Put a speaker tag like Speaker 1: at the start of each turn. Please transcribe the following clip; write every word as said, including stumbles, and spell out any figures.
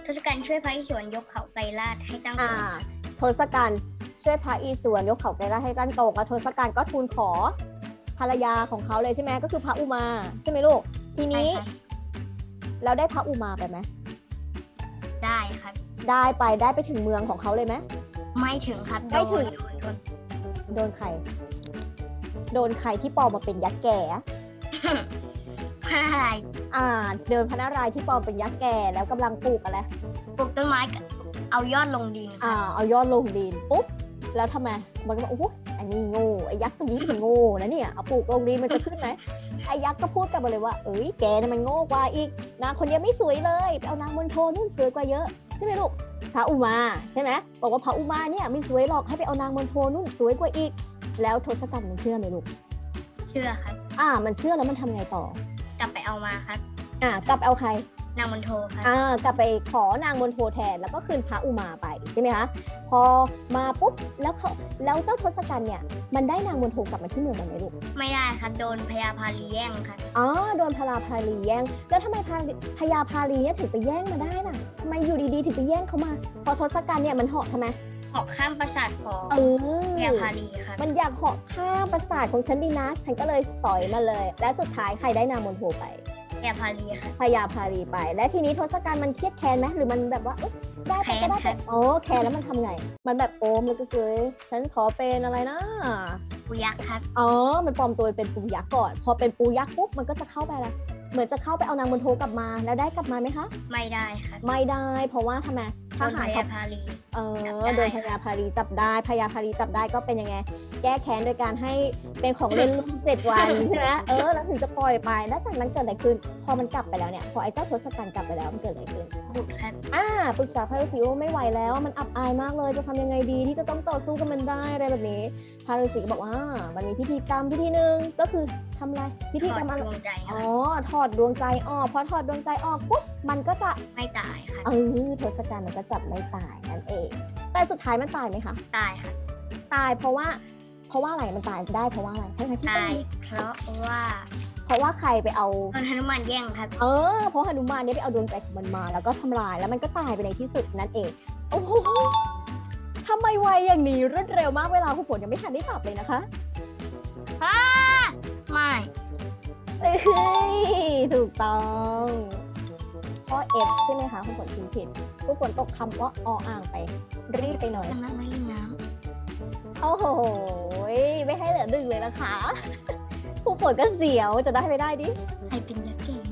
Speaker 1: ศกัณฐ์ช่วยพระอิศวรยกเขาไกรลาศให้ตั้งต
Speaker 2: อ่า
Speaker 1: รง
Speaker 2: ทศกัณฐ์ช่วยพระอิศวรยกเขาไกรลาศให้ตั้งตรงแล้วทศกัณฐ์ก็ทูลขอภรรยาของเขาเลยใช่ไหมก็คือพระอุมาใช่ไหมลูกทีนี้
Speaker 1: ใช่ค่ะ
Speaker 2: แล้วได้พระอุมาไปไหม
Speaker 1: ได้ครับ
Speaker 2: ได้ไปได้ไปถึงเมืองของเขาเลยไหม
Speaker 1: ไม่ถึงครับ
Speaker 2: ไม่ถึง
Speaker 1: โดนโดน
Speaker 2: โดนใครโดนใครที่ปลอมมาเป็นยักษ์แก่
Speaker 1: พระอะไร
Speaker 2: อ่าเดินพระนารายณ์ที่ปลอมเป็นยักษ์แก่แล้วกำลังปลูกอะไร
Speaker 1: ปลูกต้นไม้กับเอายอดลงดินค
Speaker 2: อ่า
Speaker 1: รับ
Speaker 2: เอายอดลงดินปุ๊บแล้วทำไมมันก็บอกโอ้โหอันนี้โง่ไอ้ยักษ์ตัวนี้มันโง่นะเนี่ยเอาปลูกลงดินมันจะขึ้นไหมไอ้ยักษ์ก็พูดกลับมาเลยว่าเอ้ยแกน่ะมันโง่กว่าอีกนางคนเดียวไม่สวยเลยไปเอานางมณฑลนู่นสวยกว่าเยอะใช่ไหมลูกพระอุมาใช่ไหมบอกว่าพระอุมาเนี่ยไม่สวยหรอกให้ไปเอานางมณฑลนู่นสวยกว่าอีกแล้วทศกัณฐ์มันเชื่อไหมลูก
Speaker 1: เชื่อครับ
Speaker 2: อ่ามันเชื่อแล้วมันทำไงต่อก
Speaker 1: ลับไปเอามาครับ
Speaker 2: อ่ากลับไปเอาใคร
Speaker 1: นางมณฑลครับ
Speaker 2: อ่ากลับไปขอนางมณฑลแทนแล้วก็คืนพระอุมาไปใช่ไหมคะพอมาปุ๊บแล้วเขาแล้วเจ้าทศกัณฐ์เนี่ยมันได้นางมณฑลกลับมาที่เมืองมันไหมลูก
Speaker 1: ไม่ได้ครับโดนพญาพาลีแย่งครับ
Speaker 2: อ๋อโดนพญาพาลีแย่งแล้วทำไมพาพญาพาลีเนี่ยถึงไปแย่งมาได้น่ะทำไมอยู่ดีๆถึงไปแย่งเขามาพอทศกัณฐ์เนี่ยมันเหาะทำไม
Speaker 1: ออกข้ามปราสาทของ
Speaker 2: เอ
Speaker 1: พ
Speaker 2: อ
Speaker 1: ญาพาลีครับ
Speaker 2: มันอยากเหาะข้ามปราสาทของฉันดีนะฉันก็เลยสอยมาเลย และสุดท้ายใครได้นางมณฑลไป
Speaker 1: พญาพาลีครับ
Speaker 2: พญาพาลีไป และทีนี้ทศกัณฐ์มันเครียดแค้นไหมหรือมันแบบว่าเอ๊ะได้ไปก็ได้
Speaker 1: แค้
Speaker 2: ไป
Speaker 1: น
Speaker 2: อ๋อแค้นแล้วมันทำไง มันแบบโอมแล้วก็คือฉันขอเป็นอะไรนะ
Speaker 1: ปุยักษ์ครับ
Speaker 2: อ๋อมันปลอมตัวเป็นปูยักษ์ก่อน พอเป็นปูยักษ์ปุ๊บมันก็จะเข้าไปละเหมือนจะเข้าไปเอานางมณฑลกลับมาแล้วได้กลับมาไหมคะ
Speaker 1: ไม่ได้ครับ
Speaker 2: ไม่ได้เพราะว่าทำไม
Speaker 1: โด
Speaker 2: ท
Speaker 1: น
Speaker 2: หา
Speaker 1: พ
Speaker 2: ร
Speaker 1: ญา
Speaker 2: เขา
Speaker 1: พาลี
Speaker 2: เออ
Speaker 1: จับได้
Speaker 2: โดนพญาพาลีจับได้พญาพาลีจับได้ก็เป็นยังไง แก้แค้นโดยการให้เป็นของเล่นลูกเจ็ดวันใช่ไหมเออแล้วถึงจะปล่อยไปแล้วจากนั้นเกิดอะไรขึ้นพอมันกลับไปแล้วเนี่ยพอไอ้เจ้าทศกัณฐ์กลับไปแล้วมันเกิดอะไรขึ้น
Speaker 1: บุกครับ
Speaker 2: อ่าปรึกษาพระฤาษีว่าไม่ไหวแล้วมันอับอายมากเลยจะทำยังไงดีที่จะต้องต่อสู้กับมันได้อะไรแบบนี้พระฤาษีก็บอกว่ามันมีพิธีกรรมพิธีหนึ่งก็คือทำอะไรพิธี
Speaker 1: ถ
Speaker 2: ก
Speaker 1: อ
Speaker 2: ร
Speaker 1: ด
Speaker 2: รมอะไร
Speaker 1: ดวงใจค
Speaker 2: อ๋
Speaker 1: รั
Speaker 2: อบ ถอดดวงใจออกพอถอดดวงใจออกปุ๊บมันก็จะ
Speaker 1: ไม่ตายครับ
Speaker 2: เออทศกัณฐ์มันก็จับไม่ตายนั่นเองแต่สุดท้ายมันตายไหมคะ
Speaker 1: ตายครับ
Speaker 2: ตายเพราะว่าเพราะว่าอะไรมันตายได้เพราะว่าอะไรทั้งๆที่
Speaker 1: ตา
Speaker 2: ก็
Speaker 1: ย
Speaker 2: มี
Speaker 1: เพราะว่า
Speaker 2: เพราะว่าใครไปเอา
Speaker 1: โดนหนุมานแย่งครับ
Speaker 2: เออเพราะหนุมานเนี่ยไปเอาดวงใจของมันมา แล้วก็ทำลายแล้วมันก็ตายไปในที่สุดนั่นเองโอ้โหทำไมไวอย่างนี้รวดเร็วมากเวลาคุณฝนยังไม่ทันได้ตอบเลยนะคะ
Speaker 1: อ้าไม่
Speaker 2: เฮ้ยถูกต้องข้อ F ใช่ไหมคะคุณฝนพิมพ์ผิดคุณฝนตกคำว่าออ่างไป รีบไปหน่อย
Speaker 1: กำลังไม่เล่นน้
Speaker 2: โอ้โหไม่ให้เหลือดึงเลยนะคะคุณฝนก็เสียวจะได้ไม่ได้ดิ
Speaker 1: ำใครเป็นยักษ์แก่